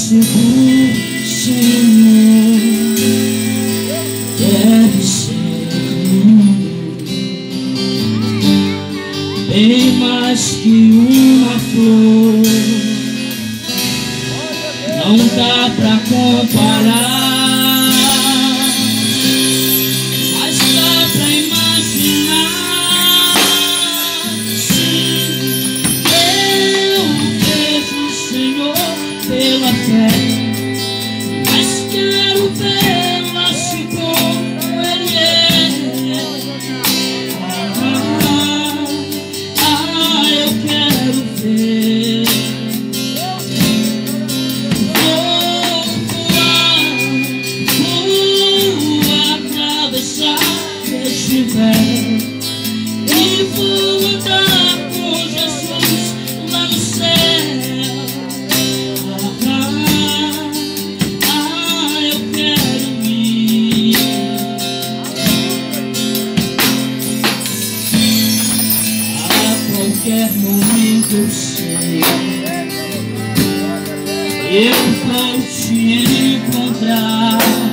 seguro, Senhor, deve ser bem mais que uma flor. Não dá pra comparar, mas dá pra imaginar. Sim, eu vejo o Senhor pela fé, mas quero vê-lo assim como Ele é. Eu quero ver. E vou andar com Jesus lá no céu. Eu quero ir. A qualquer momento eu sei, eu vou te encontrar.